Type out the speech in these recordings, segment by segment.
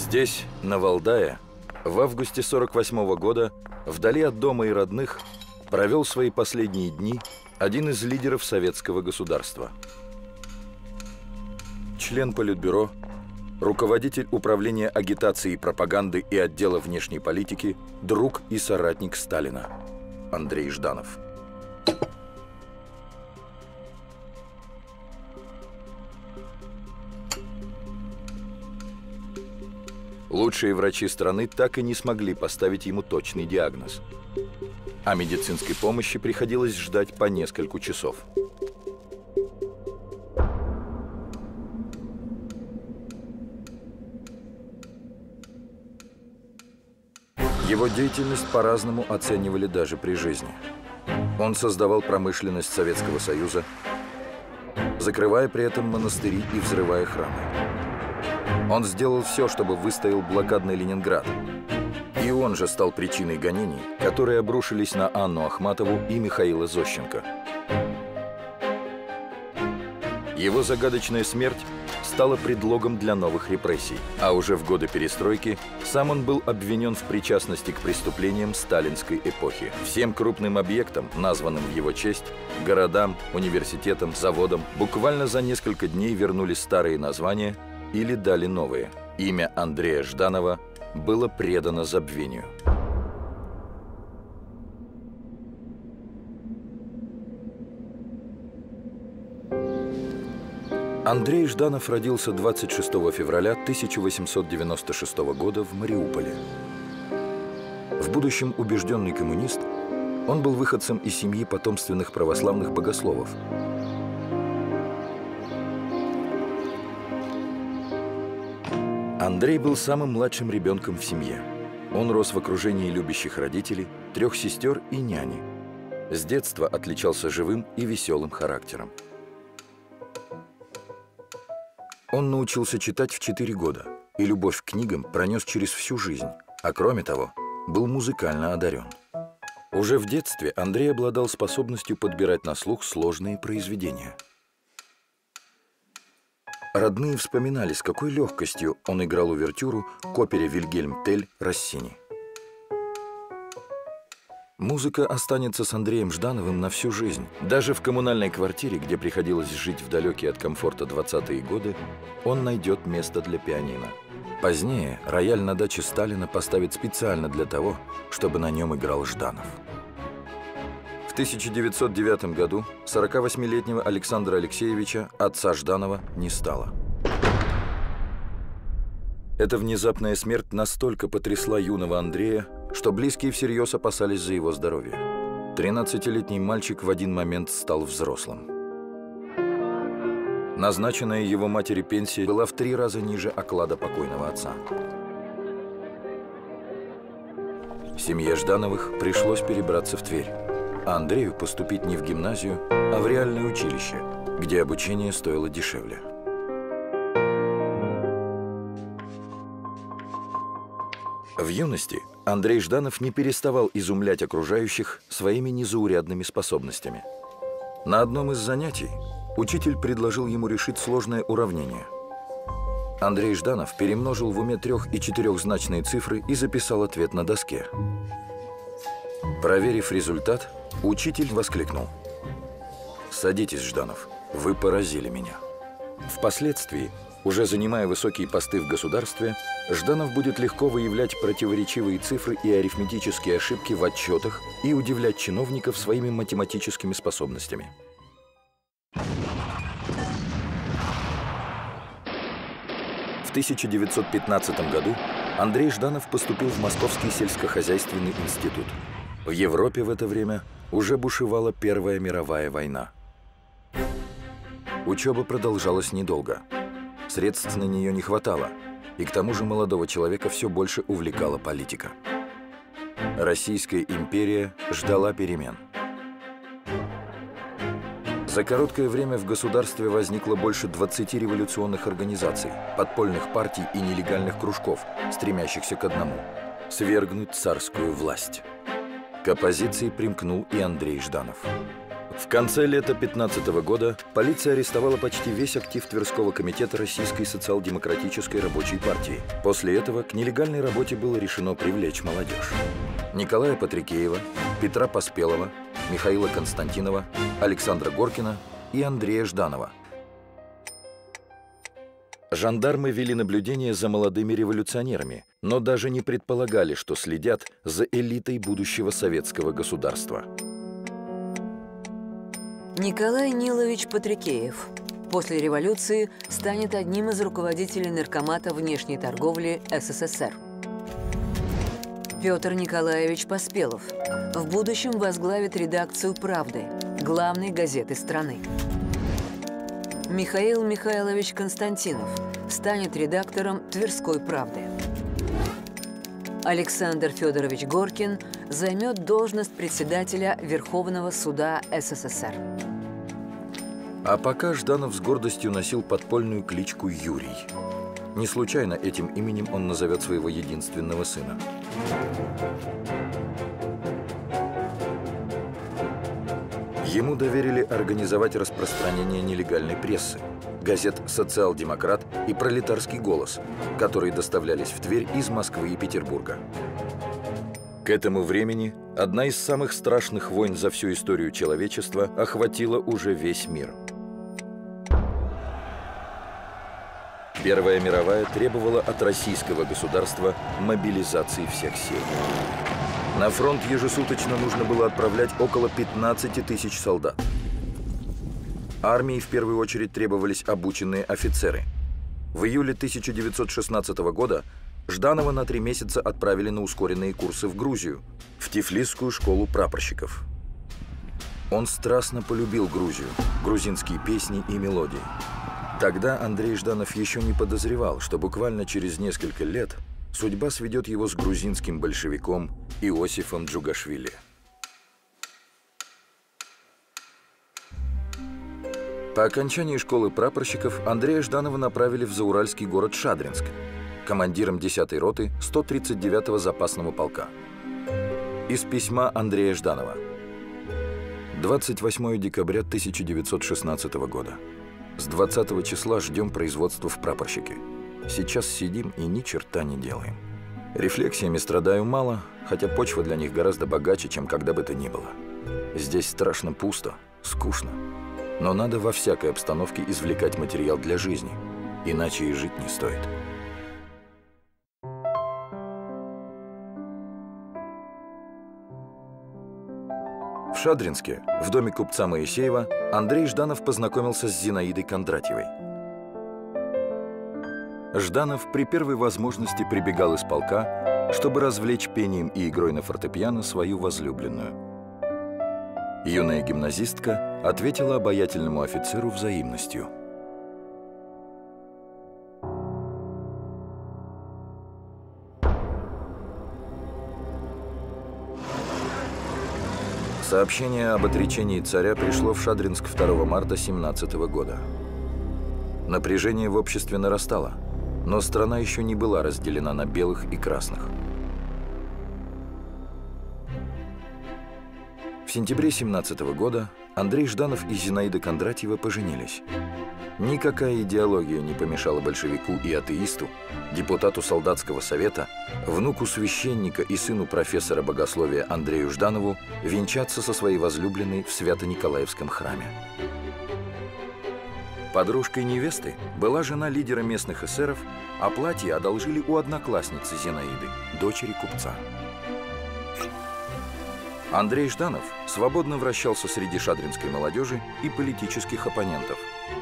Здесь, на Валдае, в августе 1948 года, вдали от дома и родных, провел свои последние дни один из лидеров советского государства. Член Политбюро, руководитель управления агитации и пропаганды и отдела внешней политики, друг и соратник Сталина Андрей Жданов. Лучшие врачи страны так и не смогли поставить ему точный диагноз. А медицинской помощи приходилось ждать по несколько часов. Его деятельность по-разному оценивали даже при жизни. Он создавал промышленность Советского Союза, закрывая при этом монастыри и взрывая храмы. Он сделал все, чтобы выстоял блокадный Ленинград. И он же стал причиной гонений, которые обрушились на Анну Ахматову и Михаила Зощенко. Его загадочная смерть стала предлогом для новых репрессий. А уже в годы перестройки сам он был обвинен в причастности к преступлениям сталинской эпохи. Всем крупным объектам, названным в его честь, городам, университетам, заводам, буквально за несколько дней вернули старые названия или дали новые. Имя Андрея Жданова было предано забвению. Андрей Жданов родился 26 февраля 1896 года в Мариуполе. В будущем убежденный коммунист, он был выходцем из семьи потомственных православных богословов. Андрей был самым младшим ребенком в семье. Он рос в окружении любящих родителей, 3 сестер и няни. С детства отличался живым и веселым характером. Он научился читать в 4 года, и любовь к книгам пронес через всю жизнь, а кроме того, был музыкально одарен. Уже в детстве Андрей обладал способностью подбирать на слух сложные произведения. Родные вспоминали, с какой легкостью он играл увертюру к опере «Вильгельм Тель» Россини. Музыка останется с Андреем Ждановым на всю жизнь. Даже в коммунальной квартире, где приходилось жить в далекие от комфорта 20-е годы, он найдет место для пианино. Позднее рояль на даче Сталина поставят специально для того, чтобы на нем играл Жданов. В 1909 году 48-летнего Александра Алексеевича, отца Жданова, не стало. Эта внезапная смерть настолько потрясла юного Андрея, что близкие всерьез опасались за его здоровье. 13-летний мальчик в один момент стал взрослым. Назначенная его матери пенсия была в 3 раза ниже оклада покойного отца. Семье Ждановых пришлось перебраться в Тверь, а Андрею поступить не в гимназию, а в реальное училище, где обучение стоило дешевле. В юности Андрей Жданов не переставал изумлять окружающих своими незаурядными способностями. На одном из занятий учитель предложил ему решить сложное уравнение. Андрей Жданов перемножил в уме 3- и 4-значные цифры и записал ответ на доске. Проверив результат, учитель воскликнул: «Садитесь, Жданов, вы поразили меня». Впоследствии, уже занимая высокие посты в государстве, Жданов будет легко выявлять противоречивые цифры и арифметические ошибки в отчетах и удивлять чиновников своими математическими способностями. В 1915 году Андрей Жданов поступил в Московский сельскохозяйственный институт. В Европе в это время уже бушевала Первая мировая война. Учеба продолжалась недолго. Средств на нее не хватало, и к тому же молодого человека все больше увлекала политика. Российская империя ждала перемен. За короткое время в государстве возникло больше 20 революционных организаций, подпольных партий и нелегальных кружков, стремящихся к одному – свергнуть царскую власть. К оппозиции примкнул и Андрей Жданов. В конце лета 2015 года полиция арестовала почти весь актив Тверского комитета Российской социал-демократической рабочей партии. После этого к нелегальной работе было решено привлечь молодежь. Николая Патрикеева, Петра Поспелова, Михаила Константинова, Александра Горкина и Андрея Жданова. Жандармы вели наблюдение за молодыми революционерами, но даже не предполагали, что следят за элитой будущего советского государства. Николай Нилович Патрикеев после революции станет одним из руководителей Наркомата внешней торговли СССР. Петр Николаевич Поспелов в будущем возглавит редакцию «Правды», главной газеты страны. Михаил Михайлович Константинов станет редактором «Тверской правды». Александр Федорович Горкин займет должность председателя Верховного суда СССР. А пока Жданов с гордостью носил подпольную кличку Юрий. Не случайно этим именем он назовет своего единственного сына. Ему доверили организовать распространение нелегальной прессы, газет «Социал-демократ» и «Пролетарский голос», которые доставлялись в Тверь из Москвы и Петербурга. К этому времени одна из самых страшных войн за всю историю человечества охватила уже весь мир. Первая мировая требовала от российского государства мобилизации всех сил. На фронт ежесуточно нужно было отправлять около 15 тысяч солдат. Армии в первую очередь требовались обученные офицеры. В июле 1916 года Жданова на 3 месяца отправили на ускоренные курсы в Грузию, в Тифлисскую школу прапорщиков. Он страстно полюбил Грузию, грузинские песни и мелодии. Тогда Андрей Жданов еще не подозревал, что буквально через несколько лет судьба сведет его с грузинским большевиком Иосифом Джугашвили. По окончании школы прапорщиков Андрея Жданова направили в зауральский город Шадринск, командиром 10-й роты 139-го запасного полка. Из письма Андрея Жданова. 28 декабря 1916 года. С 20 числа ждем производства в прапорщике. Сейчас сидим и ни черта не делаем. Рефлексиями страдаю мало, хотя почва для них гораздо богаче, чем когда бы то ни было. Здесь страшно пусто, скучно. Но надо во всякой обстановке извлекать материал для жизни, иначе и жить не стоит. В Шадринске, в доме купца Моисеева, Андрей Жданов познакомился с Зинаидой Кондратьевой. Жданов при первой возможности прибегал из полка, чтобы развлечь пением и игрой на фортепиано свою возлюбленную. Юная гимназистка ответила обаятельному офицеру взаимностью. Сообщение об отречении царя пришло в Шадринск 2 марта 1917 года. Напряжение в обществе нарастало, но страна еще не была разделена на белых и красных. В сентябре 1917 года Андрей Жданов и Зинаида Кондратьева поженились. Никакая идеология не помешала большевику и атеисту, депутату солдатского совета, внуку священника и сыну профессора богословия Андрею Жданову венчаться со своей возлюбленной в Свято-Николаевском храме. Подружкой невесты была жена лидера местных эсеров, а платье одолжили у одноклассницы Зинаиды, дочери купца. Андрей Жданов свободно вращался среди шадринской молодежи и политических оппонентов.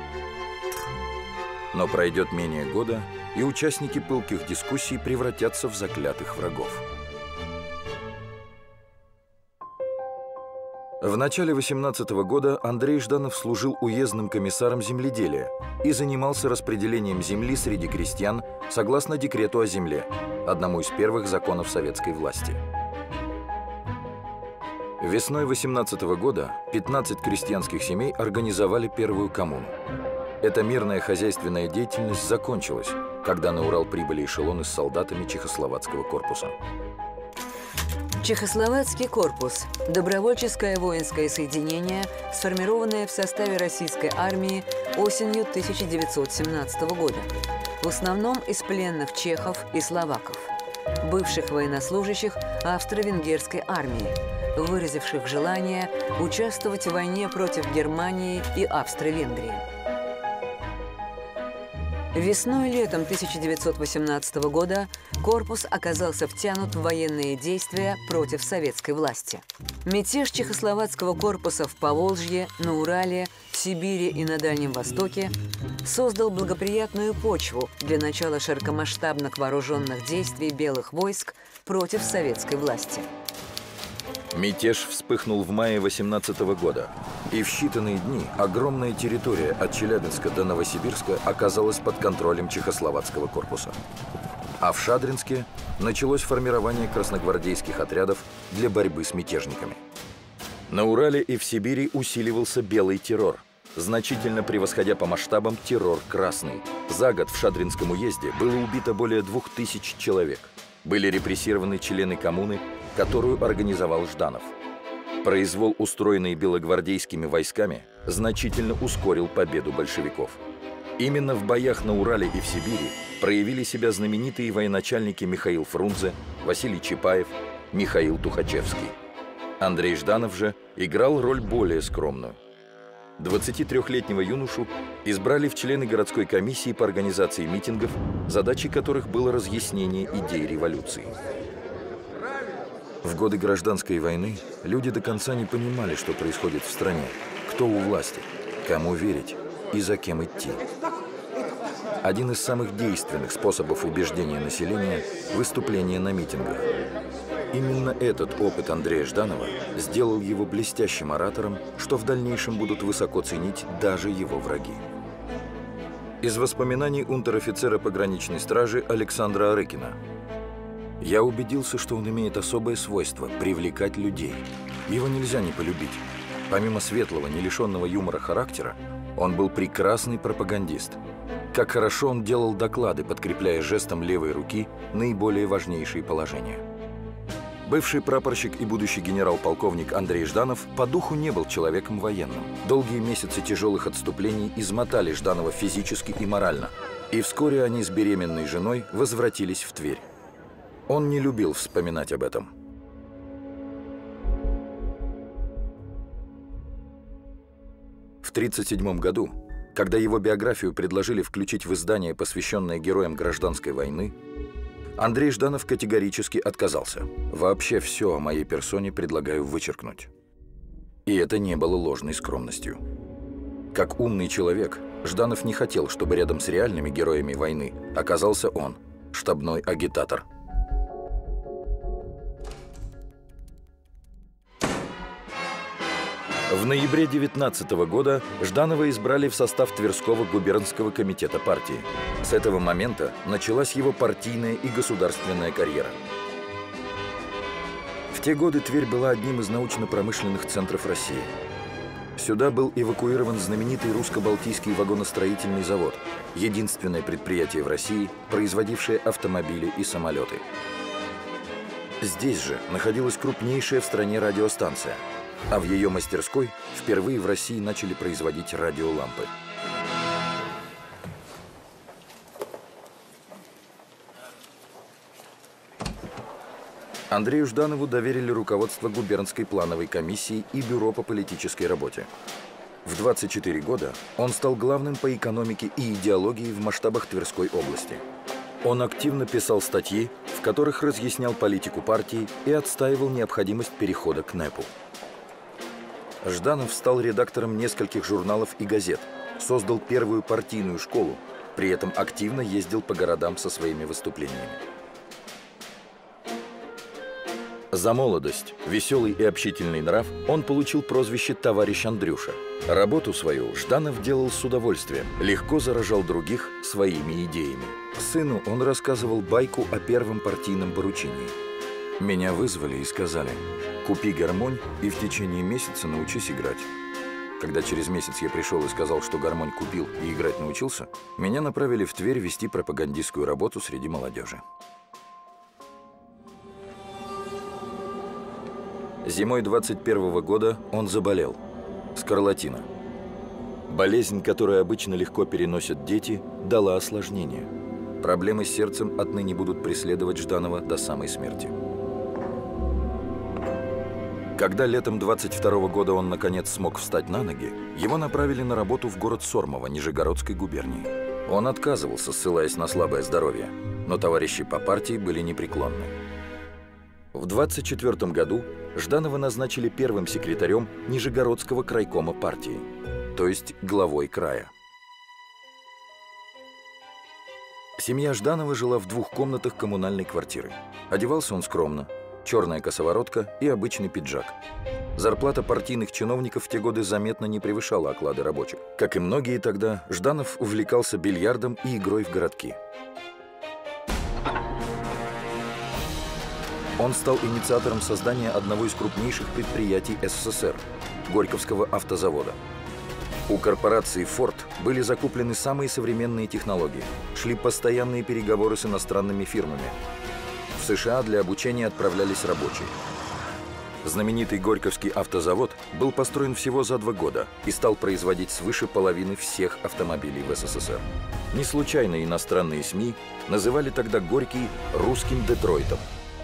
Но пройдет менее года, и участники пылких дискуссий превратятся в заклятых врагов. В начале 18 года Андрей Жданов служил уездным комиссаром земледелия и занимался распределением земли среди крестьян согласно декрету о земле, одному из первых законов советской власти. Весной 18 года 15 крестьянских семей организовали первую коммуну. Эта мирная хозяйственная деятельность закончилась, когда на Урал прибыли эшелоны с солдатами Чехословацкого корпуса. Чехословацкий корпус – добровольческое воинское соединение, сформированное в составе российской армии осенью 1917 года, в основном из пленных чехов и словаков, бывших военнослужащих австро-венгерской армии, выразивших желание участвовать в войне против Германии и Австро-Венгрии. Весной и летом 1918 года корпус оказался втянут в военные действия против советской власти. Мятеж чехословацкого корпуса в Поволжье, на Урале, в Сибири и на Дальнем Востоке создал благоприятную почву для начала широкомасштабных вооруженных действий белых войск против советской власти. Мятеж вспыхнул в мае 18 года, и в считанные дни огромная территория от Челябинска до Новосибирска оказалась под контролем чехословацкого корпуса. А в Шадринске началось формирование красногвардейских отрядов для борьбы с мятежниками. На Урале и в Сибири усиливался белый террор, значительно превосходя по масштабам террор красный. За год в Шадринском уезде было убито более 2000 человек. Были репрессированы члены коммуны, которую организовал Жданов. Произвол, устроенный белогвардейскими войсками, значительно ускорил победу большевиков. Именно в боях на Урале и в Сибири проявили себя знаменитые военачальники Михаил Фрунзе, Василий Чапаев, Михаил Тухачевский. Андрей Жданов же играл роль более скромную. 23-летнего юношу избрали в члены городской комиссии по организации митингов, задачей которых было разъяснение идей революции. В годы гражданской войны люди до конца не понимали, что происходит в стране, кто у власти, кому верить и за кем идти. Один из самых действенных способов убеждения населения – выступление на митингах. Именно этот опыт Андрея Жданова сделал его блестящим оратором, что в дальнейшем будут высоко ценить даже его враги. Из воспоминаний унтер-офицера пограничной стражи Александра Арыкина. «Я убедился, что он имеет особое свойство – привлекать людей. Его нельзя не полюбить. Помимо светлого, не лишенного юмора характера, он был прекрасный пропагандист. Как хорошо он делал доклады, подкрепляя жестом левой руки наиболее важнейшие положения». Бывший прапорщик и будущий генерал-полковник Андрей Жданов по духу не был человеком военным. Долгие месяцы тяжелых отступлений измотали Жданова физически и морально, и вскоре они с беременной женой возвратились в Тверь. Он не любил вспоминать об этом. В 1937 году, когда его биографию предложили включить в издание, посвященное героям гражданской войны, Андрей Жданов категорически отказался. «Вообще все о моей персоне предлагаю вычеркнуть». И это не было ложной скромностью. Как умный человек, Жданов не хотел, чтобы рядом с реальными героями войны оказался он, штабной агитатор. В ноябре 1919 года Жданова избрали в состав Тверского губернского комитета партии. С этого момента началась его партийная и государственная карьера. В те годы Тверь была одним из научно-промышленных центров России. Сюда был эвакуирован знаменитый русско-балтийский вагоностроительный завод, единственное предприятие в России, производившее автомобили и самолеты. Здесь же находилась крупнейшая в стране радиостанция, а в ее мастерской впервые в России начали производить радиолампы. Андрею Жданову доверили руководство губернской плановой комиссии и бюро по политической работе. В 24 года он стал главным по экономике и идеологии в масштабах Тверской области. Он активно писал статьи, в которых разъяснял политику партии и отстаивал необходимость перехода к НЭПу. Жданов стал редактором нескольких журналов и газет, создал первую партийную школу, при этом активно ездил по городам со своими выступлениями. За молодость, веселый и общительный нрав он получил прозвище «Товарищ Андрюша». Работу свою Жданов делал с удовольствием, легко заражал других своими идеями. Сыну он рассказывал байку о первом партийном поручении. «Меня вызвали и сказали: купи гармонь и в течение месяца научись играть». Когда через месяц я пришел и сказал, что гармонь купил и играть научился, меня направили в Тверь вести пропагандистскую работу среди молодежи. Зимой 21 года он заболел. Скарлатина. Болезнь, которую обычно легко переносят дети, дала осложнение. Проблемы с сердцем отныне будут преследовать Жданова до самой смерти. Когда летом 22 года он наконец смог встать на ноги, его направили на работу в город Сормово Нижегородской губернии. Он отказывался, ссылаясь на слабое здоровье, но товарищи по партии были непреклонны. В 24 году Жданова назначили первым секретарем Нижегородского крайкома партии, то есть главой края. Семья Жданова жила в 2 комнатах коммунальной квартиры. Одевался он скромно. Черная косоворотка и обычный пиджак. Зарплата партийных чиновников в те годы заметно не превышала оклады рабочих. Как и многие тогда, Жданов увлекался бильярдом и игрой в городки. Он стал инициатором создания одного из крупнейших предприятий СССР – Горьковского автозавода. У корпорации «Форд» были закуплены самые современные технологии, шли постоянные переговоры с иностранными фирмами. В США для обучения отправлялись рабочие. Знаменитый Горьковский автозавод был построен всего за 2 года и стал производить свыше половины всех автомобилей в СССР. Не случайно иностранные СМИ называли тогда Горький русским Детройтом.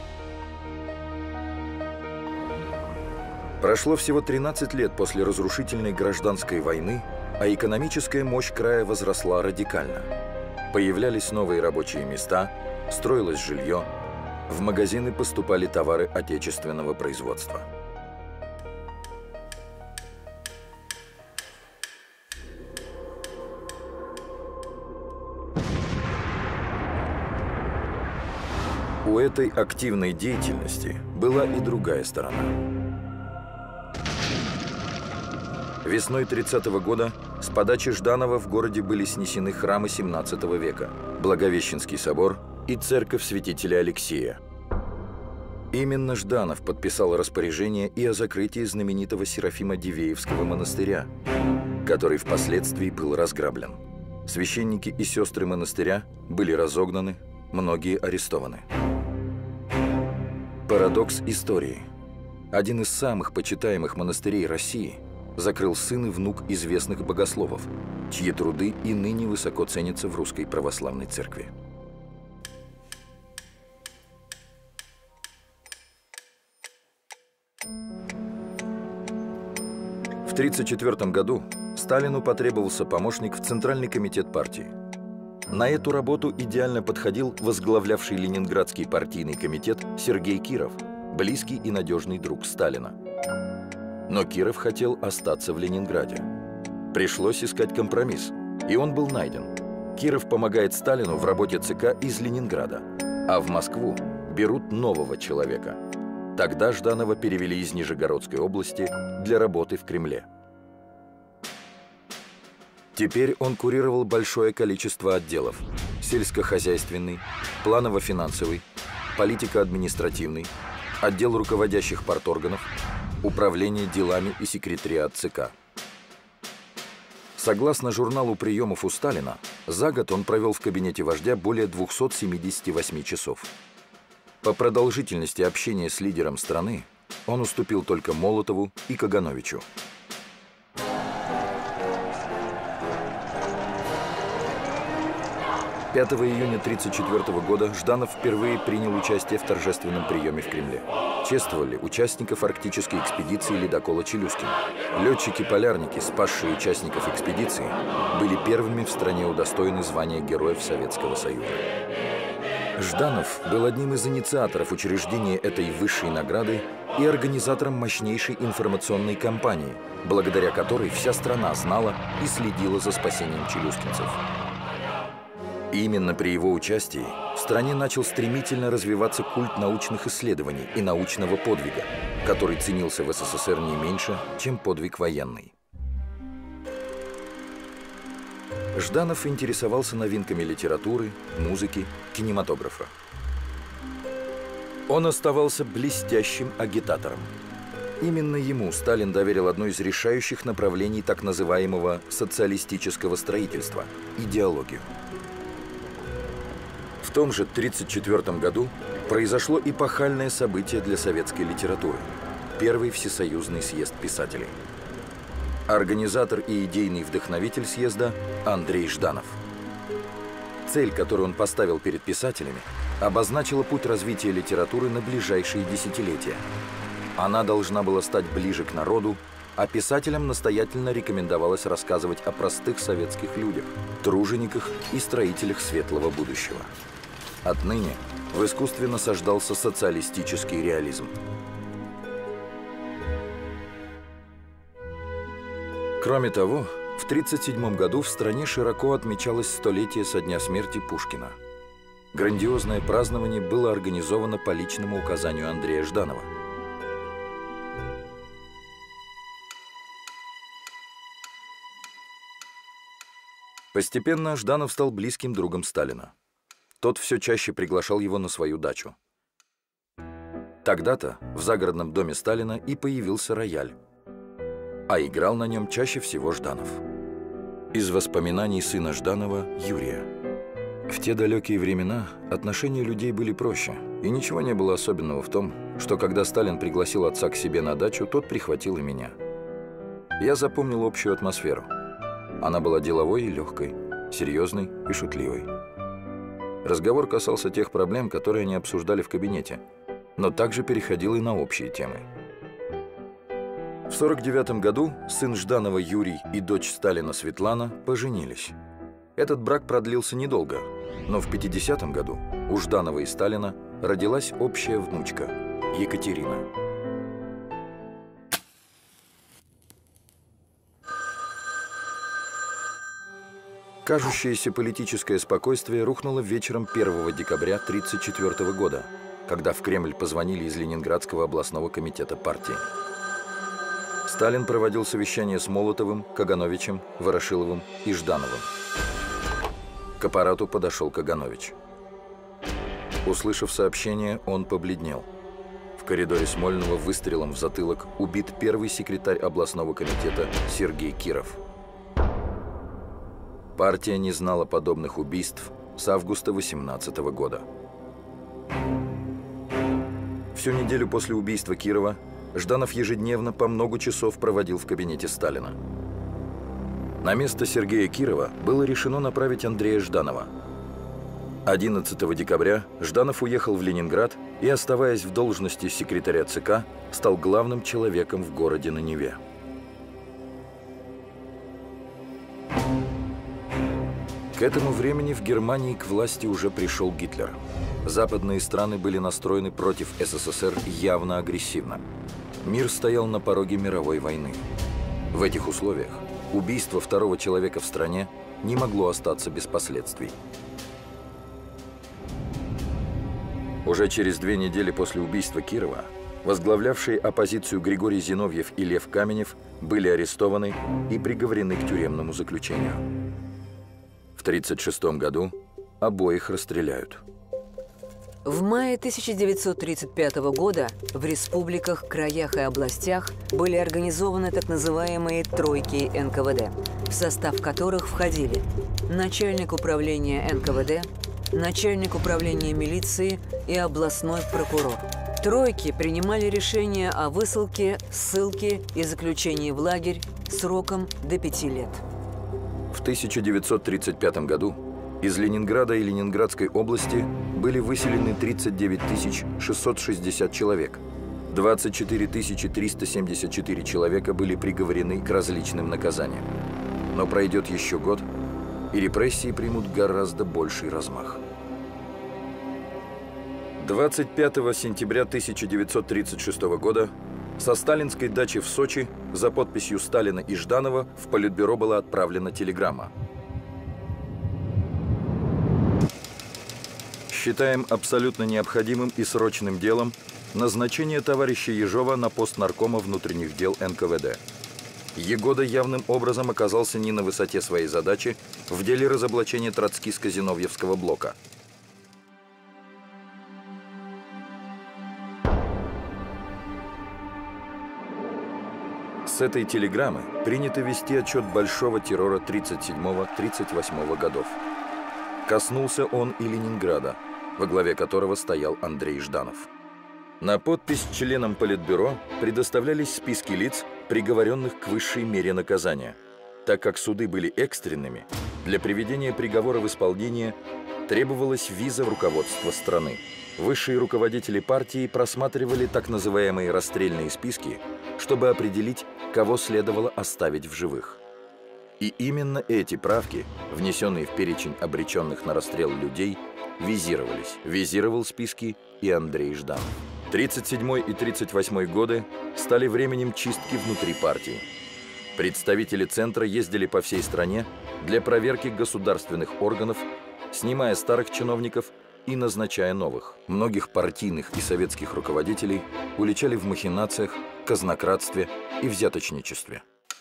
Прошло всего 13 лет после разрушительной гражданской войны, а экономическая мощь края возросла радикально. Появлялись новые рабочие места, строилось жилье, в магазины поступали товары отечественного производства. У этой активной деятельности была и другая сторона. Весной 30-го года с подачи Жданова в городе были снесены храмы 17 века, Благовещенский собор и церковь святителя Алексея. Именно Жданов подписал распоряжение и о закрытии знаменитого Серафимо-Дивеевского монастыря, который впоследствии был разграблен. Священники и сестры монастыря были разогнаны, многие арестованы. Парадокс истории. Один из самых почитаемых монастырей России закрыл сын и внук известных богословов, чьи труды и ныне высоко ценятся в Русской Православной Церкви. В 1934 году Сталину потребовался помощник в Центральный комитет партии. На эту работу идеально подходил возглавлявший Ленинградский партийный комитет Сергей Киров, близкий и надежный друг Сталина. Но Киров хотел остаться в Ленинграде. Пришлось искать компромисс, и он был найден. Киров помогает Сталину в работе ЦК из Ленинграда, а в Москву берут нового человека. Тогда Жданова перевели из Нижегородской области для работы в Кремле. Теперь он курировал большое количество отделов – сельскохозяйственный, планово-финансовый, политико-административный, отдел руководящих парторганов, управление делами и секретариат ЦК. Согласно журналу приемов у Сталина, за год он провел в кабинете вождя более 278 часов. По продолжительности общения с лидером страны он уступил только Молотову и Кагановичу. 5 июня 1934 года Жданов впервые принял участие в торжественном приеме в Кремле. Чествовали участников арктической экспедиции ледокола «Челюскин». Летчики-полярники, спасшие участников экспедиции, были первыми в стране удостоены звания Героев Советского Союза. Жданов был одним из инициаторов учреждения этой высшей награды и организатором мощнейшей информационной кампании, благодаря которой вся страна знала и следила за спасением челюскинцев. Именно при его участии в стране начал стремительно развиваться культ научных исследований и научного подвига, который ценился в СССР не меньше, чем подвиг военный. Жданов интересовался новинками литературы, музыки, кинематографа. Он оставался блестящим агитатором. Именно ему Сталин доверил одно из решающих направлений так называемого социалистического строительства – идеологию. В том же 1934 году произошло эпохальное событие для советской литературы. Первый всесоюзный съезд писателей. Организатор и идейный вдохновитель съезда Андрей Жданов. Цель, которую он поставил перед писателями, обозначила путь развития литературы на ближайшие десятилетия. Она должна была стать ближе к народу, а писателям настоятельно рекомендовалось рассказывать о простых советских людях, тружениках и строителях светлого будущего. Отныне в искусстве насаждался социалистический реализм. Кроме того, в 1937 году в стране широко отмечалось столетие со дня смерти Пушкина. Грандиозное празднование было организовано по личному указанию Андрея Жданова. Постепенно Жданов стал близким другом Сталина. Тот все чаще приглашал его на свою дачу. Тогда-то в загородном доме Сталина и появился рояль, а играл на нем чаще всего Жданов. Из воспоминаний сына Жданова Юрия. В те далекие времена отношения людей были проще, и ничего не было особенного в том, что когда Сталин пригласил отца к себе на дачу, тот прихватил и меня. Я запомнил общую атмосферу. Она была деловой и легкой, серьезной и шутливой. Разговор касался тех проблем, которые они обсуждали в кабинете, но также переходил и на общие темы. В 1949 году сын Жданова Юрий и дочь Сталина Светлана поженились. Этот брак продлился недолго, но в 1950 году у Жданова и Сталина родилась общая внучка Екатерина. Кажущееся политическое спокойствие рухнуло вечером 1 декабря 1934 года, когда в Кремль позвонили из Ленинградского областного комитета партии. Сталин проводил совещание с Молотовым, Кагановичем, Ворошиловым и Ждановым. К аппарату подошел Каганович. Услышав сообщение, он побледнел. В коридоре Смольного выстрелом в затылок убит первый секретарь областного комитета Сергей Киров. Партия не знала подобных убийств с августа 1918 года. Всю неделю после убийства Кирова Жданов ежедневно по много часов проводил в кабинете Сталина. На место Сергея Кирова было решено направить Андрея Жданова. 11 декабря Жданов уехал в Ленинград и, оставаясь в должности секретаря ЦК, стал главным человеком в городе на Неве. К этому времени в Германии к власти уже пришел Гитлер. Западные страны были настроены против СССР явно агрессивно. Мир стоял на пороге мировой войны. В этих условиях убийство второго человека в стране не могло остаться без последствий. Уже через 2 недели после убийства Кирова возглавлявшие оппозицию Григорий Зиновьев и Лев Каменев были арестованы и приговорены к тюремному заключению. В 1936 году обоих расстреляют. В мае 1935 года в республиках, краях и областях были организованы так называемые «тройки НКВД», в состав которых входили начальник управления НКВД, начальник управления милиции и областной прокурор. «Тройки» принимали решения о высылке, ссылке и заключении в лагерь сроком до 5 лет. В 1935 году из Ленинграда и Ленинградской области были выселены 39 660 человек. 24 374 человека были приговорены к различным наказаниям. Но пройдет еще год, и репрессии примут гораздо больший размах. 25 сентября 1936 года со сталинской дачи в Сочи за подписью Сталина и Жданова в Политбюро была отправлена телеграмма. Считаем абсолютно необходимым и срочным делом назначение товарища Ежова на пост наркома внутренних дел НКВД. Егода явным образом оказался не на высоте своей задачи в деле разоблачения троцкистско-зиновьевского блока. С этой телеграммы принято вести отчет большого террора 1937-1938 годов. Коснулся он и Ленинграда, во главе которого стоял Андрей Жданов. На подпись членам Политбюро предоставлялись списки лиц, приговоренных к высшей мере наказания. Так как суды были экстренными, для приведения приговора в исполнение требовалась виза в руководство страны. Высшие руководители партии просматривали так называемые расстрельные списки, чтобы определить, кого следовало оставить в живых. И именно эти правки, внесенные в перечень обреченных на расстрел людей, визировались. Визировал списки и Андрей Жданов. 1937 и 1938 годы стали временем чистки внутри партии. Представители Центра ездили по всей стране для проверки государственных органов, снимая старых чиновников и назначая новых. Многих партийных и советских руководителей уличали в махинациях, казнократстве и взяточничестве.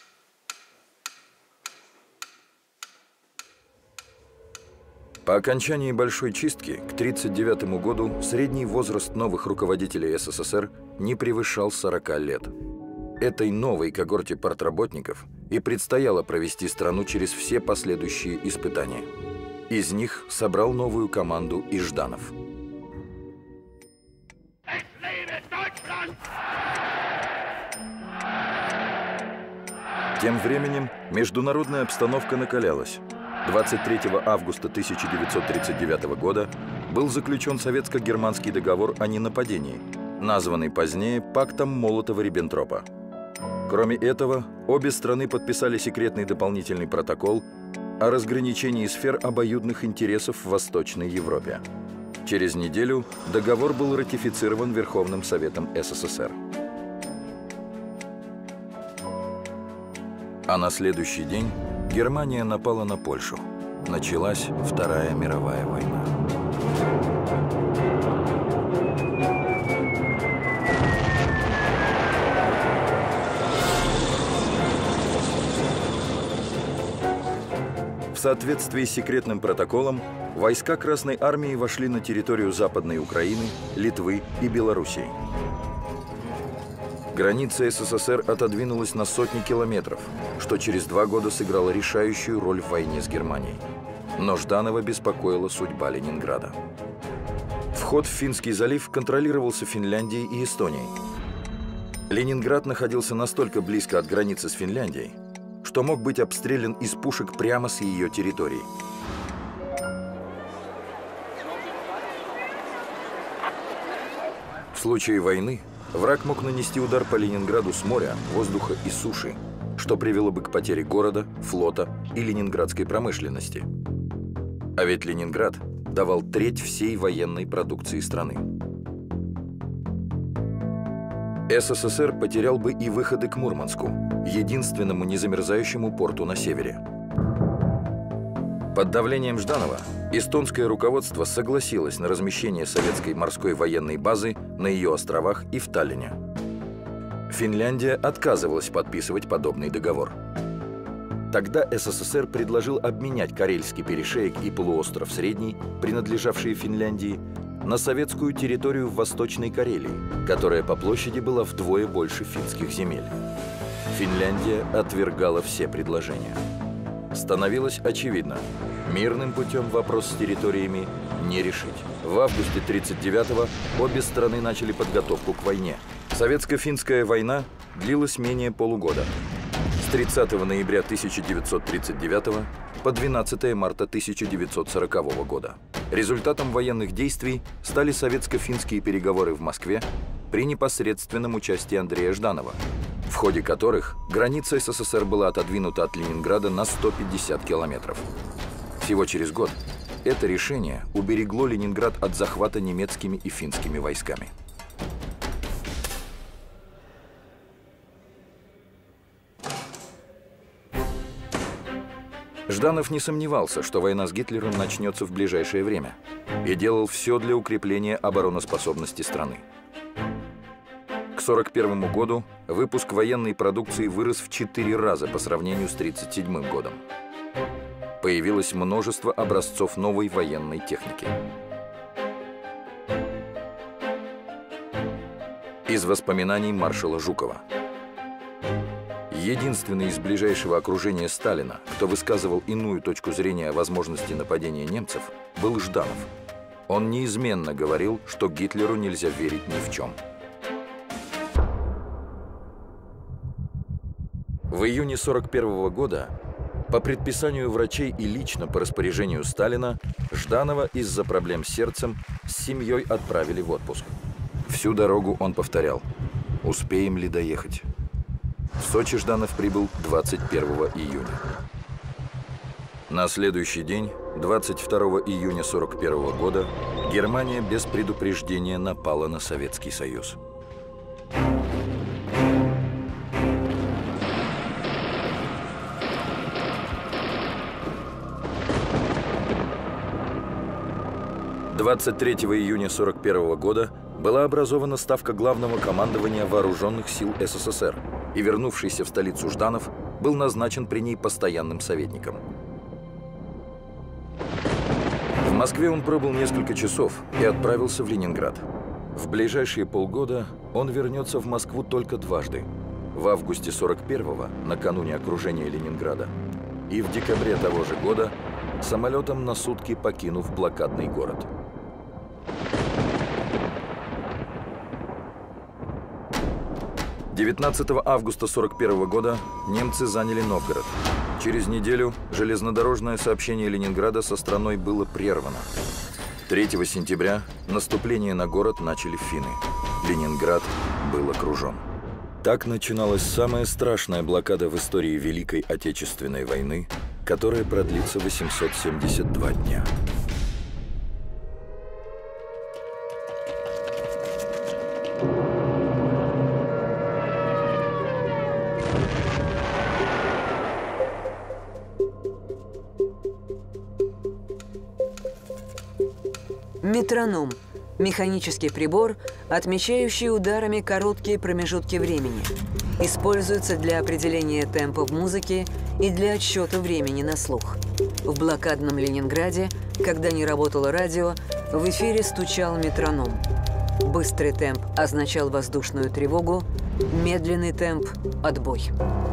По окончании Большой чистки к 1939 году средний возраст новых руководителей СССР не превышал 40 лет. Этой новой когорте партработников и предстояло провести страну через все последующие испытания. Из них собрал новую команду и Жданов. Тем временем международная обстановка накалялась. 23 августа 1939 года был заключен советско-германский договор о ненападении, названный позднее Пактом Молотова-Риббентропа. Кроме этого, обе страны подписали секретный дополнительный протокол о разграничении сфер обоюдных интересов в Восточной Европе. Через неделю договор был ратифицирован Верховным Советом СССР. А на следующий день Германия напала на Польшу. Началась Вторая мировая война. В соответствии с секретным протоколом, войска Красной Армии вошли на территорию Западной Украины, Литвы и Белоруссии. Граница СССР отодвинулась на сотни километров, что через 2 года сыграло решающую роль в войне с Германией. Но Жданова беспокоила судьба Ленинграда. Вход в Финский залив контролировался Финляндией и Эстонией. Ленинград находился настолько близко от границы с Финляндией, что мог быть обстрелян из пушек прямо с ее территории. В случае войны враг мог нанести удар по Ленинграду с моря, воздуха и суши, что привело бы к потере города, флота и ленинградской промышленности. А ведь Ленинград давал треть всей военной продукции страны. СССР потерял бы и выходы к Мурманску, единственному незамерзающему порту на севере. Под давлением Жданова эстонское руководство согласилось на размещение советской морской военной базы на ее островах и в Таллине. Финляндия отказывалась подписывать подобный договор. Тогда СССР предложил обменять Карельский перешеек и полуостров Средний, принадлежавшие Финляндии, на советскую территорию в Восточной Карелии, которая по площади была вдвое больше финских земель. Финляндия отвергала все предложения. Становилось очевидно, мирным путем вопрос с территориями не решить. В августе 1939-го обе страны начали подготовку к войне. Советско-финская война длилась менее полугода. С 30 ноября 1939 по 12 марта 1940 года. Результатом военных действий стали советско-финские переговоры в Москве при непосредственном участии Андрея Жданова, в ходе которых граница СССР была отодвинута от Ленинграда на 150 километров. Всего через год это решение уберегло Ленинград от захвата немецкими и финскими войсками. Жданов не сомневался, что война с Гитлером начнется в ближайшее время, и делал все для укрепления обороноспособности страны. К 1941 году выпуск военной продукции вырос в 4 раза по сравнению с 1937 годом. Появилось множество образцов новой военной техники. Из воспоминаний маршала Жукова. Единственный из ближайшего окружения Сталина, кто высказывал иную точку зрения о возможности нападения немцев, был Жданов. Он неизменно говорил, что Гитлеру нельзя верить ни в чем. В июне 1941 года по предписанию врачей и лично по распоряжению Сталина Жданова из-за проблем с сердцем с семьей отправили в отпуск. Всю дорогу он повторял: «Успеем ли доехать?». В Сочи Жданов прибыл 21 июня. На следующий день, 22 июня 1941 года, Германия без предупреждения напала на Советский Союз. – 23 июня 1941 года была образована Ставка Главного командования Вооруженных сил СССР, и вернувшийся в столицу Жданов был назначен при ней постоянным советником. В Москве он пробыл несколько часов и отправился в Ленинград. В ближайшие полгода он вернется в Москву только дважды. В августе 1941-го, накануне окружения Ленинграда, и в декабре того же года, самолетом на сутки покинув блокадный город. – 19 августа 1941 года немцы заняли Новгород. Через неделю железнодорожное сообщение Ленинграда со страной было прервано. 3 сентября наступление на город начали финны. Ленинград был окружен. Так начиналась самая страшная блокада в истории Великой Отечественной войны, которая продлится 872 дня. Метроном – механический прибор, отмечающий ударами короткие промежутки времени. Используется для определения темпа в музыке и для отсчета времени на слух. В блокадном Ленинграде, когда не работало радио, в эфире стучал метроном. Быстрый темп означал воздушную тревогу, медленный темп – отбой.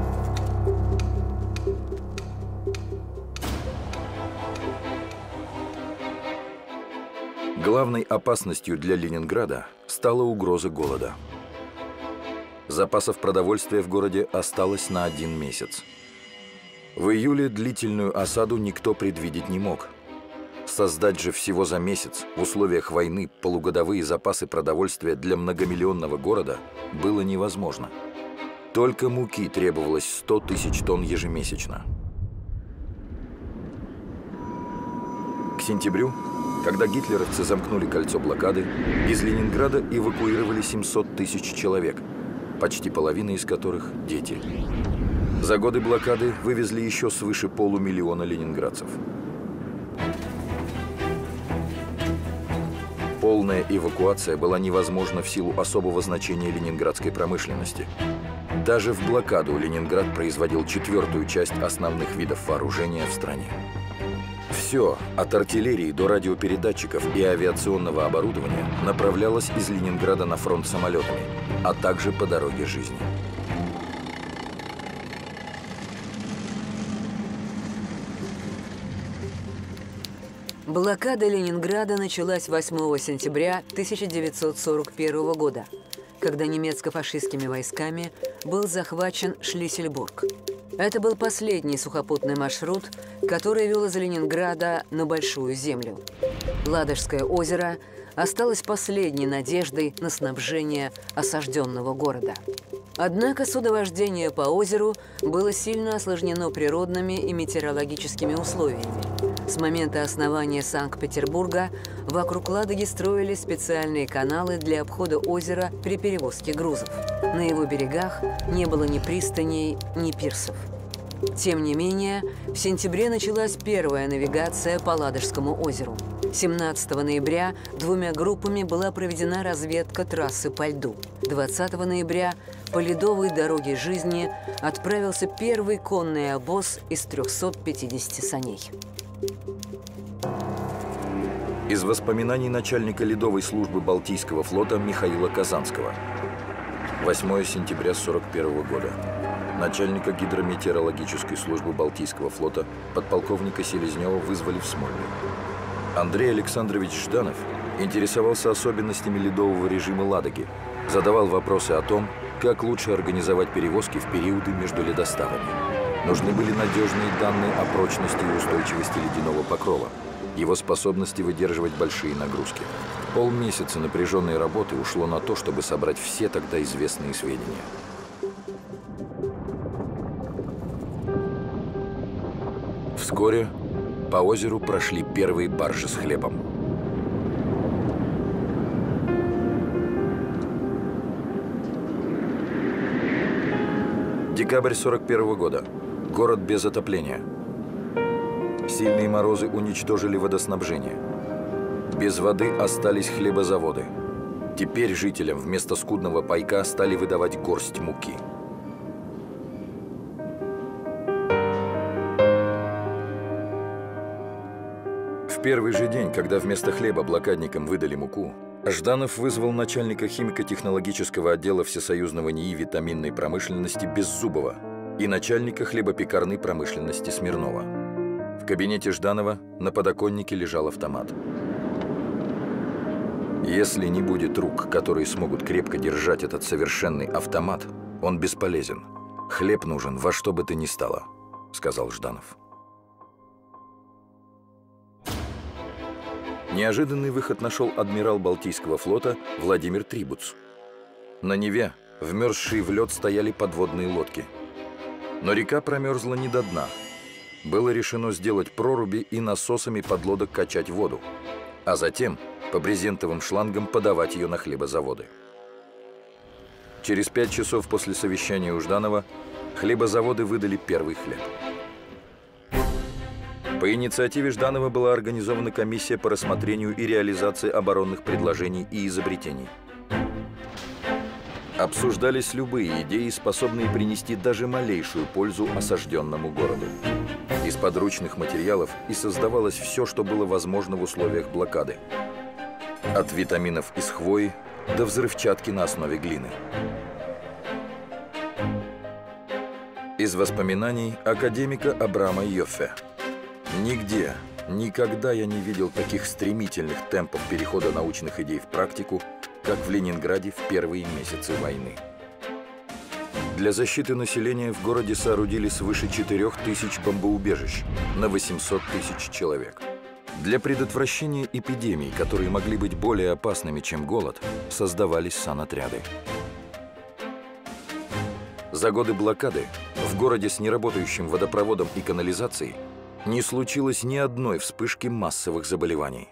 Главной опасностью для Ленинграда стала угроза голода. Запасов продовольствия в городе осталось на 1 месяц. В июле длительную осаду никто предвидеть не мог. Создать же всего за месяц в условиях войны полугодовые запасы продовольствия для многомиллионного города было невозможно. Только муки требовалось 100 тысяч тонн ежемесячно. К сентябрю, когда гитлеровцы замкнули кольцо блокады, из Ленинграда эвакуировали 700 тысяч человек, почти половина из которых – дети. За годы блокады вывезли еще свыше полумиллиона ленинградцев. Полная эвакуация была невозможна в силу особого значения ленинградской промышленности. Даже в блокаду Ленинград производил 1/4 часть основных видов вооружения в стране. Все, от артиллерии до радиопередатчиков и авиационного оборудования, направлялось из Ленинграда на фронт самолетами, а также по дороге жизни. Блокада Ленинграда началась 8 сентября 1941 года, когда немецко-фашистскими войсками был захвачен Шлиссельбург. Это был последний сухопутный маршрут, который вел из Ленинграда на Большую Землю. Ладожское озеро осталось последней надеждой на снабжение осажденного города. Однако судовождение по озеру было сильно осложнено природными и метеорологическими условиями. С момента основания Санкт-Петербурга вокруг Ладоги строили специальные каналы для обхода озера при перевозке грузов. На его берегах не было ни пристаней, ни пирсов. Тем не менее, в сентябре началась первая навигация по Ладожскому озеру. 17 ноября 2 группами была проведена разведка трассы по льду. 20 ноября по ледовой дороге жизни отправился первый конный обоз из 350 саней. Из воспоминаний начальника ледовой службы Балтийского флота Михаила Казанского. 8 сентября 1941 года. Начальника гидрометеорологической службы Балтийского флота подполковника Селезнева вызвали в Смольный. Андрей Александрович Жданов интересовался особенностями ледового режима Ладоги, задавал вопросы о том, как лучше организовать перевозки в периоды между ледоставами. Нужны были надежные данные о прочности и устойчивости ледяного покрова, его способности выдерживать большие нагрузки. Полмесяца напряженной работы ушло на то, чтобы собрать все тогда известные сведения. Вскоре по озеру прошли первые баржи с хлебом. Декабрь 41 года. Город без отопления. Сильные морозы уничтожили водоснабжение. Без воды остались хлебозаводы. Теперь жителям вместо скудного пайка стали выдавать горсть муки. В первый же день, когда вместо хлеба блокадникам выдали муку, Жданов вызвал начальника химико-технологического отдела Всесоюзного НИИ витаминной промышленности Беззубова и начальника хлебопекарной промышленности Смирнова. В кабинете Жданова на подоконнике лежал автомат. Если не будет рук, которые смогут крепко держать этот совершенный автомат, он бесполезен. Хлеб нужен во что бы то ни стало, сказал Жданов. Неожиданный выход нашел адмирал Балтийского флота Владимир Трибуц. На Неве, вмерзшие в лед, стояли подводные лодки. Но река промерзла не до дна. Было решено сделать проруби и насосами подлодок качать воду, а затем по брезентовым шлангам подавать ее на хлебозаводы. Через 5 часов после совещания у Жданова хлебозаводы выдали первый хлеб. По инициативе Жданова была организована комиссия по рассмотрению и реализации оборонных предложений и изобретений. Обсуждались любые идеи, способные принести даже малейшую пользу осажденному городу. Из подручных материалов и создавалось все, что было возможно в условиях блокады. От витаминов из хвои до взрывчатки на основе глины. Из воспоминаний академика Абрама Йоффе. Нигде, никогда я не видел таких стремительных темпов перехода научных идей в практику, как в Ленинграде в первые месяцы войны. Для защиты населения в городе соорудили свыше 4000 бомбоубежищ на 800 000 человек. Для предотвращения эпидемий, которые могли быть более опасными, чем голод, создавались санотряды. За годы блокады в городе с неработающим водопроводом и канализацией не случилось ни одной вспышки массовых заболеваний.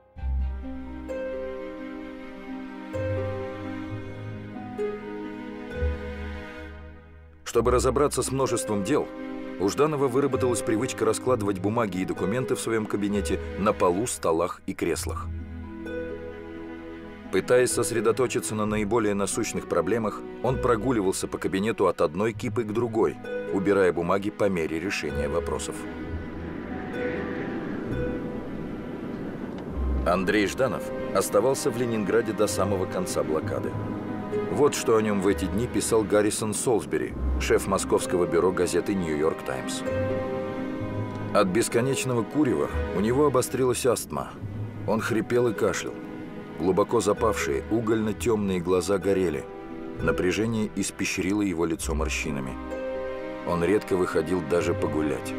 Чтобы разобраться с множеством дел, у Жданова выработалась привычка раскладывать бумаги и документы в своем кабинете на полу, столах и креслах. Пытаясь сосредоточиться на наиболее насущных проблемах, он прогуливался по кабинету от одной кипы к другой, убирая бумаги по мере решения вопросов. Андрей Жданов оставался в Ленинграде до самого конца блокады. Вот что о нем в эти дни писал Гаррисон Солсбери, шеф московского бюро газеты «Нью-Йорк Таймс». От бесконечного курева у него обострилась астма. Он хрипел и кашлял. Глубоко запавшие, угольно-темные глаза горели. Напряжение испещрило его лицо морщинами. Он редко выходил даже погулять.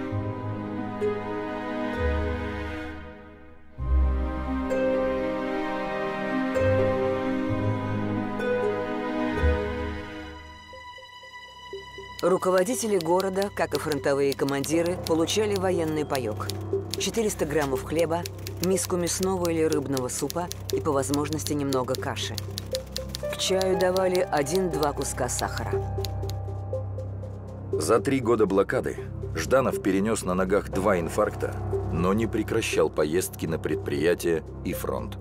Руководители города, как и фронтовые командиры, получали военный паёк. 400 граммов хлеба, миску мясного или рыбного супа и, по возможности, немного каши. К чаю давали 1-2 куска сахара. За 3 года блокады Жданов перенес на ногах 2 инфаркта, но не прекращал поездки на предприятия и фронт.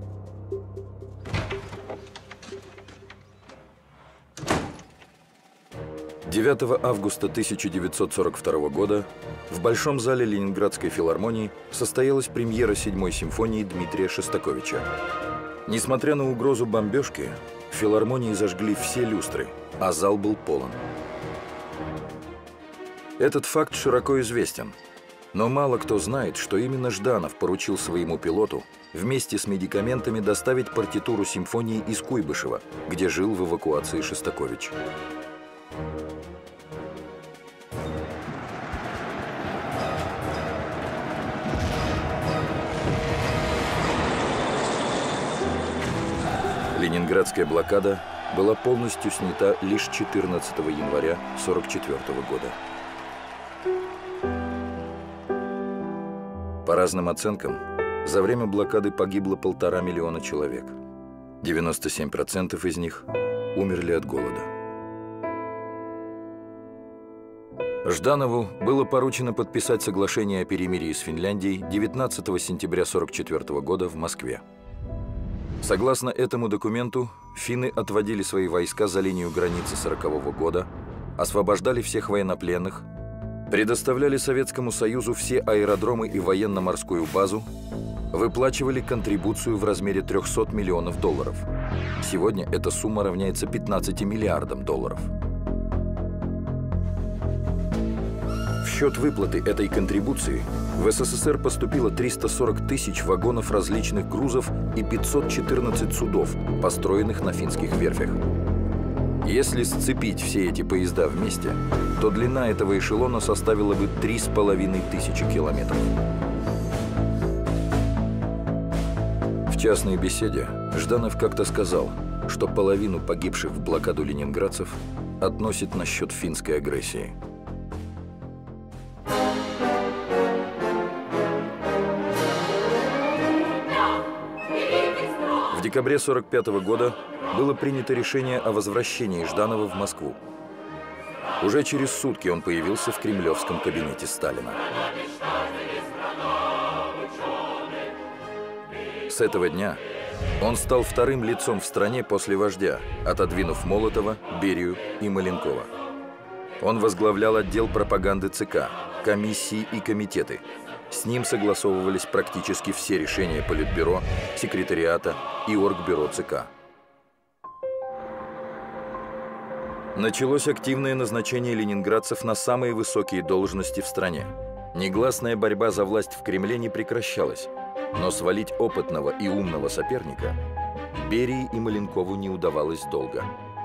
«9 августа 1942 года в Большом зале Ленинградской филармонии состоялась премьера 7-й симфонии Дмитрия Шостаковича. Несмотря на угрозу бомбежки, в филармонии зажгли все люстры, а зал был полон. Этот факт широко известен. Но мало кто знает, что именно Жданов поручил своему пилоту вместе с медикаментами доставить партитуру симфонии из Куйбышева, где жил в эвакуации Шостакович. Ленинградская блокада была полностью снята лишь 14 января 1944 года. По разным оценкам, за время блокады погибло 1,5 миллиона человек. 97% из них умерли от голода. Жданову было поручено подписать соглашение о перемирии с Финляндией 19 сентября 1944 года в Москве. Согласно этому документу, финны отводили свои войска за линию границы 1940 года, освобождали всех военнопленных, предоставляли Советскому Союзу все аэродромы и военно-морскую базу, выплачивали контрибуцию в размере $300 миллионов. Сегодня эта сумма равняется 15 миллиардам долларов. В счет выплаты этой контрибуции в СССР поступило 340 тысяч вагонов различных грузов и 514 судов, построенных на финских верфях. Если сцепить все эти поезда вместе, то длина этого эшелона составила бы 3500 километров. В частной беседе Жданов как-то сказал, что половину погибших в блокаду ленинградцев относит на счет финской агрессии. В декабре 1945 года было принято решение о возвращении Жданова в Москву. Уже через сутки он появился в кремлевском кабинете Сталина. С этого дня он стал вторым лицом в стране после вождя, отодвинув Молотова, Берию и Маленкова. Он возглавлял отдел пропаганды ЦК, комиссии и комитеты. С ним согласовывались практически все решения Политбюро, секретариата и Оргбюро ЦК. Началось активное назначение ленинградцев на самые высокие должности в стране. Негласная борьба за власть в Кремле не прекращалась, но свалить опытного и умного соперника Берии и Маленкову не удавалось долго.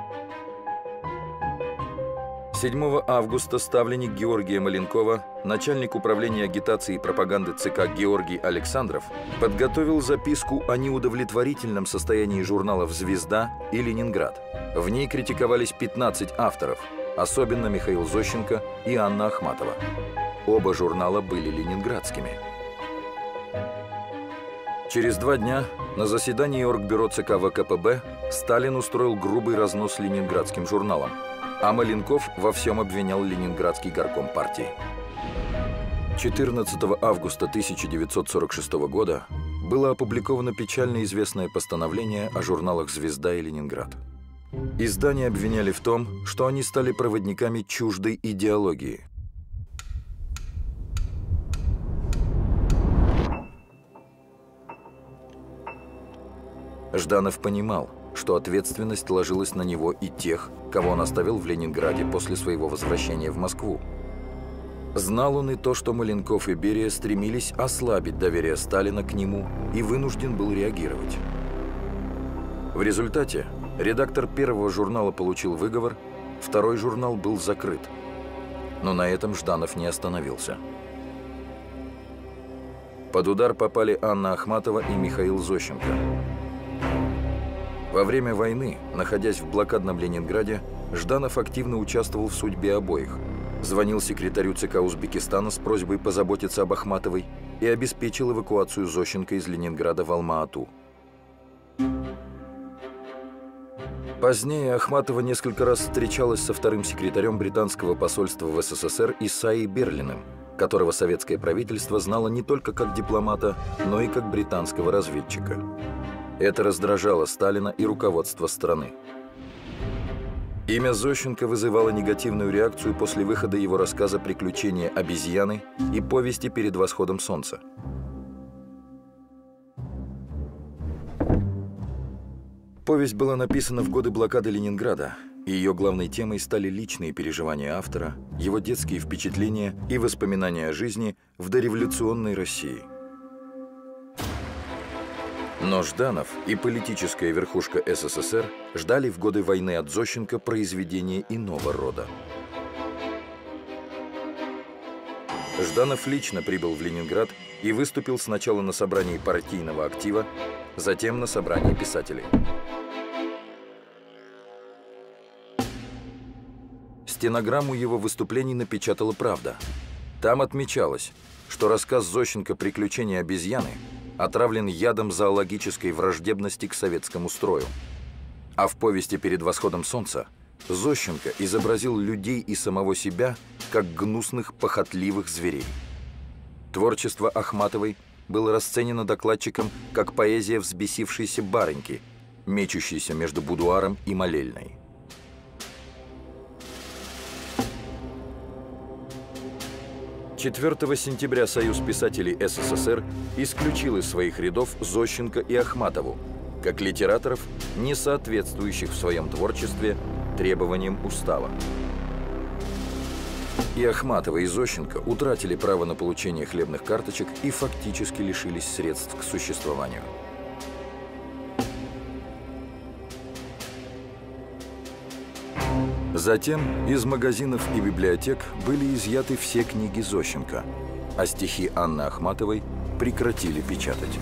7 августа ставленник Георгия Маленкова, начальник управления агитации и пропаганды ЦК Георгий Александров, подготовил записку о неудовлетворительном состоянии журналов «Звезда» и «Ленинград». В ней критиковались 15 авторов, особенно Михаил Зощенко и Анна Ахматова. Оба журнала были ленинградскими. Через 2 дня на заседании Оргбюро ЦК ВКПБ Сталин устроил грубый разнос ленинградским журналам, а Маленков во всем обвинял Ленинградский горком партии. 14 августа 1946 года было опубликовано печально известное постановление о журналах «Звезда» и «Ленинград». Издания обвиняли в том, что они стали проводниками чуждой идеологии. Жданов понимал, что ответственность ложилась на него и тех, кого он оставил в Ленинграде после своего возвращения в Москву. Знал он и то, что Маленков и Берия стремились ослабить доверие Сталина к нему и вынужден был реагировать. В результате редактор первого журнала получил выговор, второй журнал был закрыт. Но на этом Жданов не остановился. Под удар попали Анна Ахматова и Михаил Зощенко. Во время войны, находясь в блокадном Ленинграде, Жданов активно участвовал в судьбе обоих. Звонил секретарю ЦК Узбекистана с просьбой позаботиться об Ахматовой и обеспечил эвакуацию Зощенко из Ленинграда в Алма-Ату. Позднее Ахматова несколько раз встречалась со вторым секретарем британского посольства в СССР Исаией Берлиным, которого советское правительство знало не только как дипломата, но и как британского разведчика. Это раздражало Сталина и руководство страны. Имя Зощенко вызывало негативную реакцию после выхода его рассказа «Приключения обезьяны» и повести «Перед восходом солнца». Повесть была написана в годы блокады Ленинграда, Ее главной темой стали личные переживания автора, его детские впечатления и воспоминания о жизни в дореволюционной России. Но Жданов и политическая верхушка СССР ждали в годы войны от Зощенко произведения иного рода. Жданов лично прибыл в Ленинград и выступил сначала на собрании партийного актива, затем на собрании писателей. Стенограмму его выступлений напечатала «Правда». Там отмечалось, что рассказ Зощенко «Приключения обезьяны» отравлен ядом зоологической враждебности к советскому строю. А в повести «Перед восходом солнца» Зощенко изобразил людей и самого себя как гнусных, похотливых зверей. Творчество Ахматовой было расценено докладчиком как поэзия взбесившейся барыньки, мечущейся между будуаром и молельной. «4 сентября Союз писателей СССР исключил из своих рядов Зощенко и Ахматову, как литераторов, не соответствующих в своем творчестве требованиям устава. И Ахматова, и Зощенко утратили право на получение хлебных карточек и фактически лишились средств к существованию. Затем из магазинов и библиотек были изъяты все книги Зощенко, а стихи Анны Ахматовой прекратили печатать.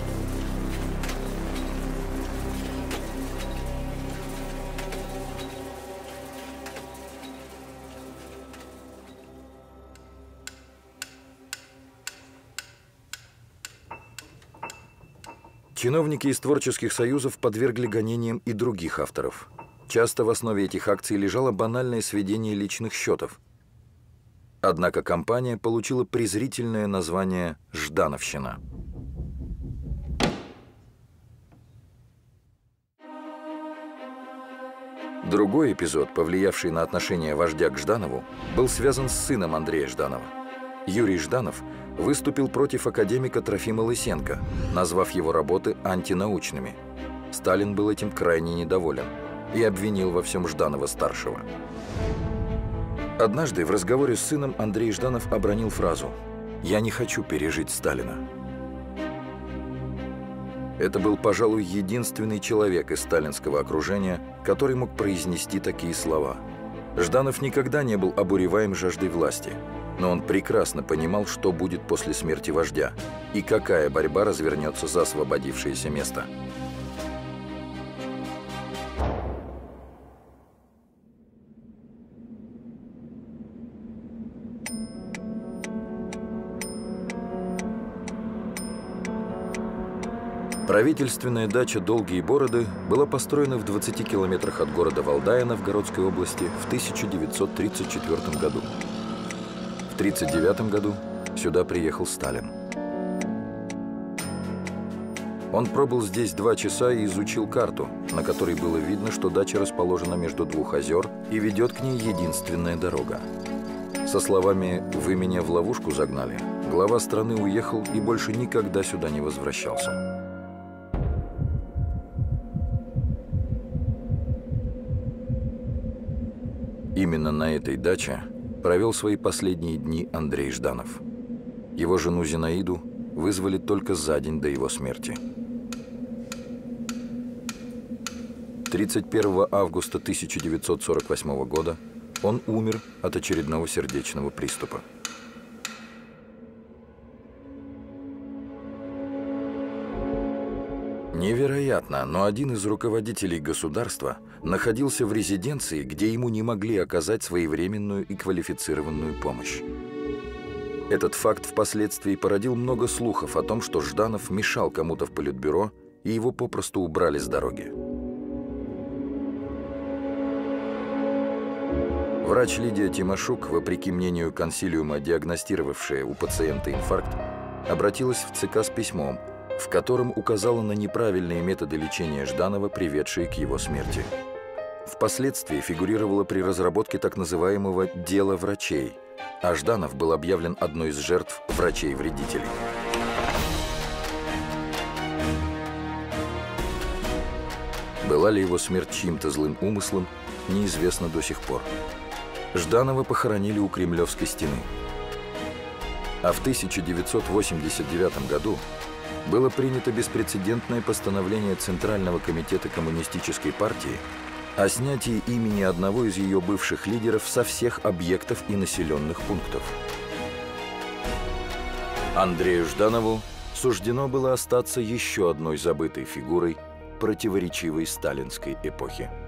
Чиновники из творческих союзов подвергли гонениям и других авторов. Часто в основе этих акций лежало банальное сведение личных счетов. Однако кампания получила презрительное название «Ждановщина». Другой эпизод, повлиявший на отношение вождя к Жданову, был связан с сыном Андрея Жданова. Юрий Жданов выступил против академика Трофима Лысенко, назвав его работы антинаучными. Сталин был этим крайне недоволен и обвинил во всем Жданова-старшего. Однажды в разговоре с сыном Андрей Жданов обронил фразу «Я не хочу пережить Сталина». Это был, пожалуй, единственный человек из сталинского окружения, который мог произнести такие слова. Жданов никогда не был обуреваем жаждой власти, но он прекрасно понимал, что будет после смерти вождя и какая борьба развернется за освободившееся место. Правительственная дача «Долгие бороды» была построена в 20 километрах от города Валдая Новгородской области в 1934 году. В 1939 году сюда приехал Сталин. Он пробыл здесь 2 часа и изучил карту, на которой было видно, что дача расположена между 2 озер и ведет к ней единственная дорога. Со словами «Вы меня в ловушку загнали», глава страны уехал и больше никогда сюда не возвращался. Именно на этой даче провел свои последние дни Андрей Жданов. Его жену Зинаиду вызвали только за день до его смерти. 31 августа 1948 года он умер от очередного сердечного приступа. Невероятно, но один из руководителей государства находился в резиденции, где ему не могли оказать своевременную и квалифицированную помощь. Этот факт впоследствии породил много слухов о том, что Жданов мешал кому-то в политбюро, и его попросту убрали с дороги. Врач Лидия Тимошук, вопреки мнению консилиума, диагностировавшая у пациента инфаркт, обратилась в ЦК с письмом, в котором указала на неправильные методы лечения Жданова, приведшие к его смерти. Впоследствии фигурировало при разработке так называемого «дела врачей», а Жданов был объявлен одной из жертв врачей-вредителей. Была ли его смерть чьим-то злым умыслом, неизвестно до сих пор. Жданова похоронили у Кремлевской стены. А в 1989 году было принято беспрецедентное постановление Центрального комитета Коммунистической партии о снятии имени одного из ее бывших лидеров со всех объектов и населенных пунктов. Андрею Жданову суждено было остаться еще одной забытой фигурой противоречивой сталинской эпохи.